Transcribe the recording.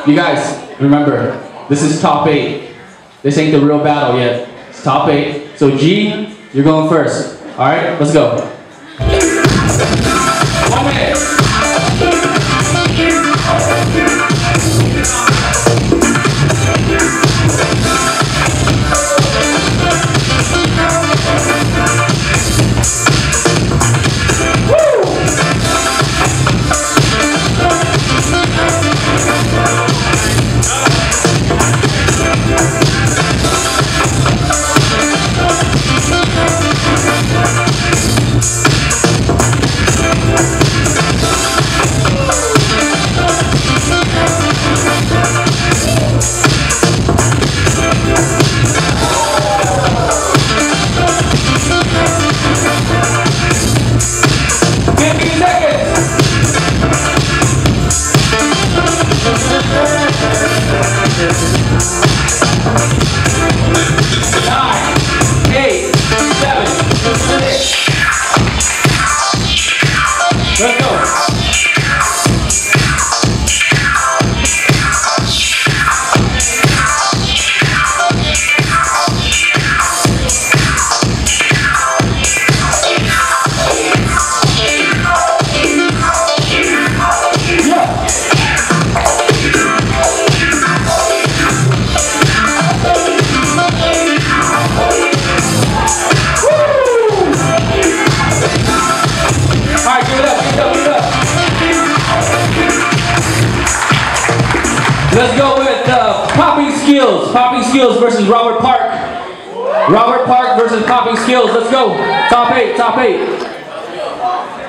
You guys, remember, this is top 8. This ain't the real battle yet. It's top 8. So G, you're going first. Alright, let's go. 1 minute. Let's go with Popping Skills. Popping Skills versus Robert Park. Robert Park versus Popping Skills. Let's go. Top 8, top 8.